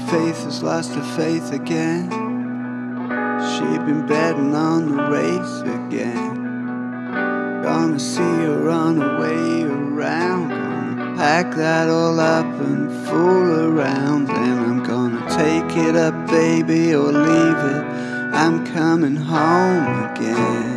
faith has lost her faith again. She'd been betting on the race again. Gonna see her on her way around. Gonna pack that all up and fool around. Then I'm gonna take it up, baby, or leave it. I'm coming home again.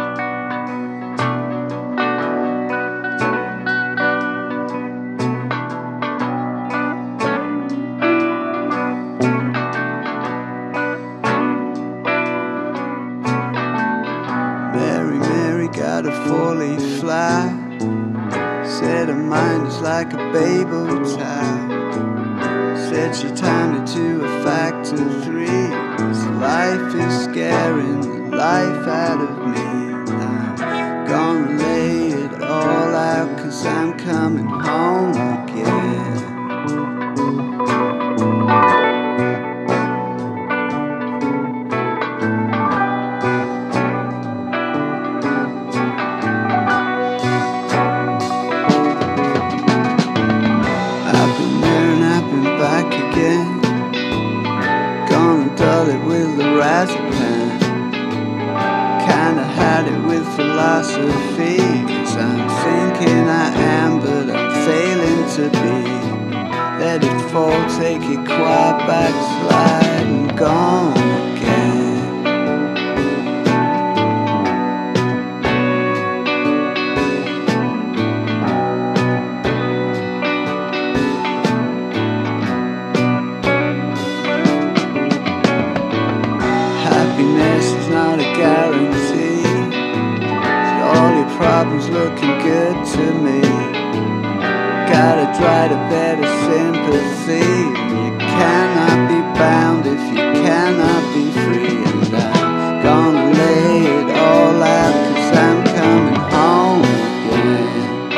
Got a four-leaf fly. Said her mind is like a Babel tie. Said she timed it to a factor 3. This life is scaring the life out of me. I'm gonna lay it all out, 'cause I'm coming home again. Gonna dull it with the razorpan. Kinda had it with philosophy, 'cause I'm thinking I am, but I'm failing to be. Let it fall, take it quiet, backslide and gone again. Happiness is not a guarantee. All your problems looking good to me. Gotta try to better sympathy. You cannot be bound if you cannot be free. And I'm gonna lay it all out, 'cause I'm coming home again.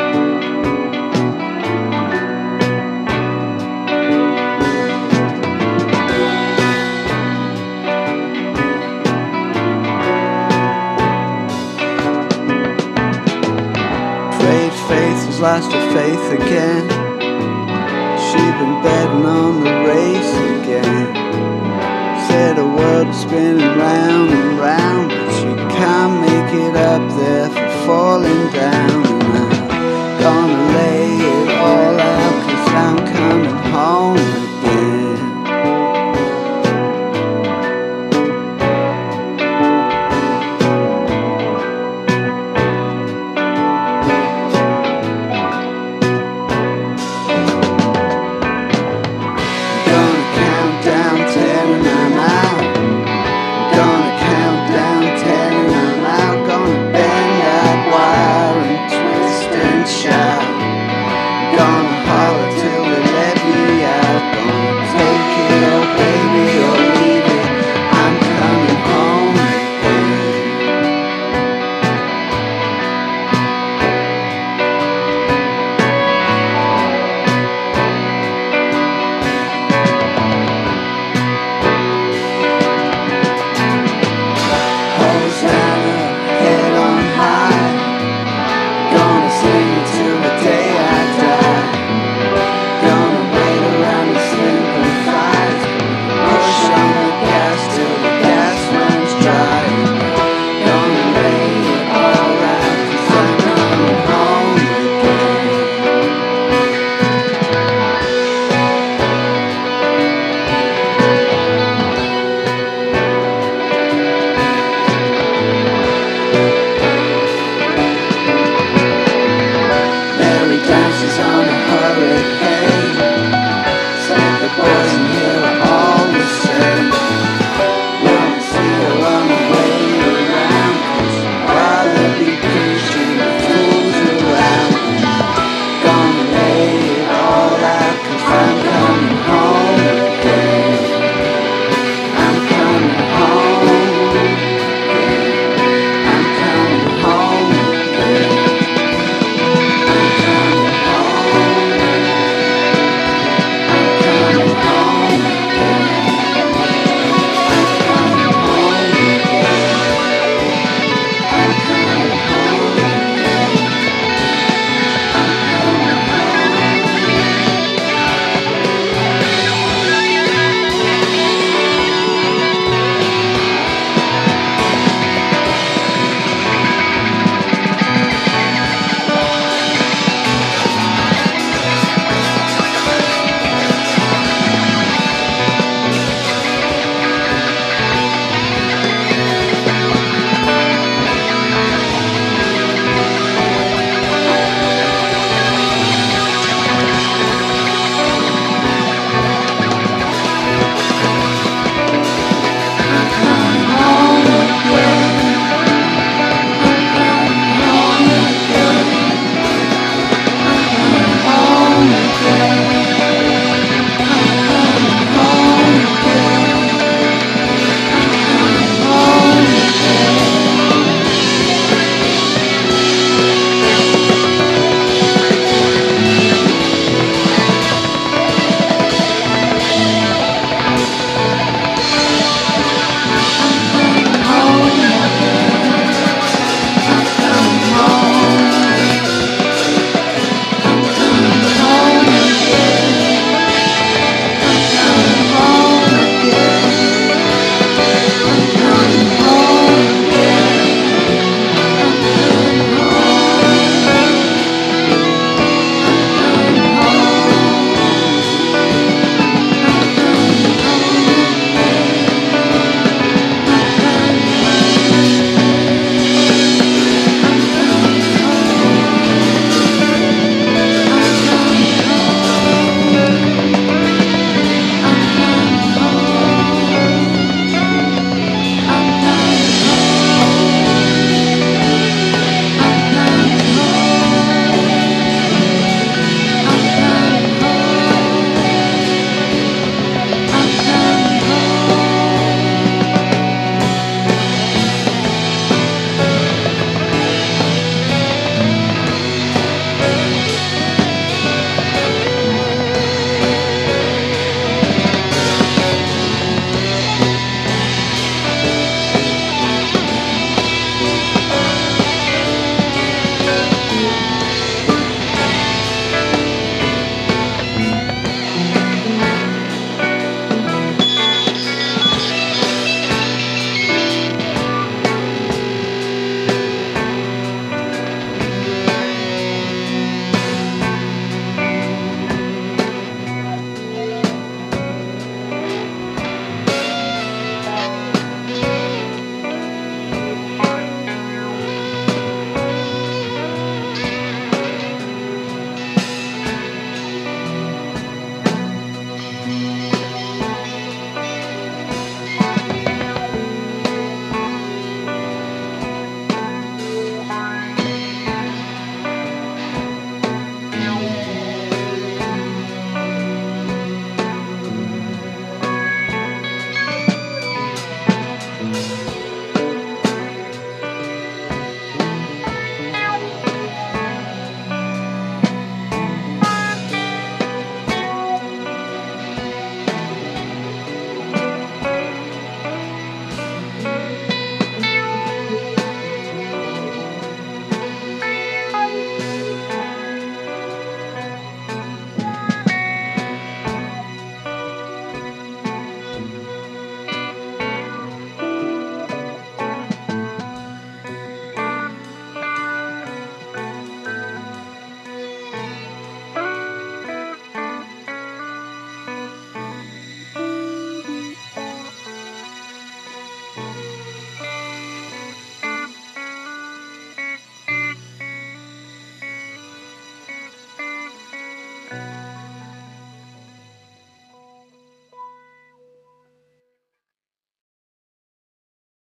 Faith has lost her faith again. She'd been betting on the race again. Said the world is spinning round and round, but she can't make it up there for falling down.